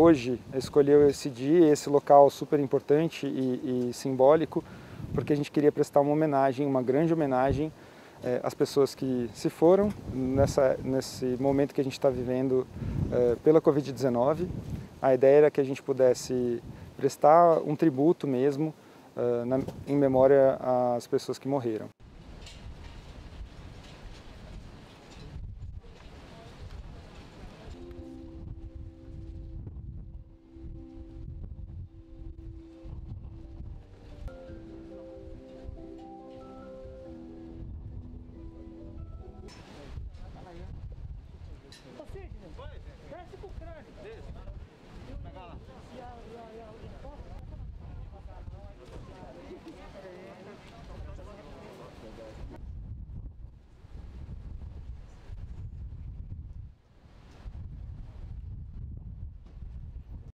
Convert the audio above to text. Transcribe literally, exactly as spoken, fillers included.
hoje escolheu esse dia, esse local super importante e, e simbólico, porque a gente queria prestar uma homenagem, uma grande homenagem é, às pessoas que se foram nessa, nesse momento que a gente está vivendo é, pela Covid dezenove. A ideia era que a gente pudesse prestar um tributo mesmo uh, na, em memória às pessoas que morreram.